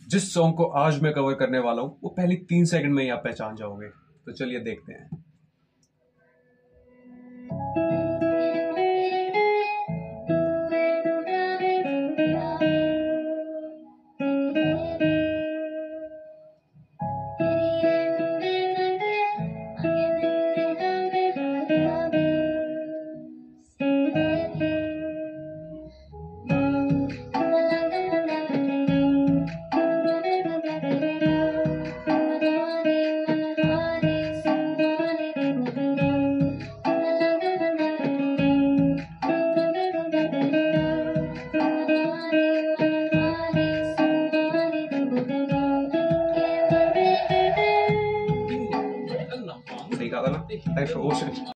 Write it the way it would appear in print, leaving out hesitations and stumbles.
जिस सॉन्ग को आज मैं कवर करने वाला हूं वो पहले 3 सेकंड में ही आप पहचान जाओगे। तो चलिए देखते हैं। सही कहा था ना? Thanks for watching.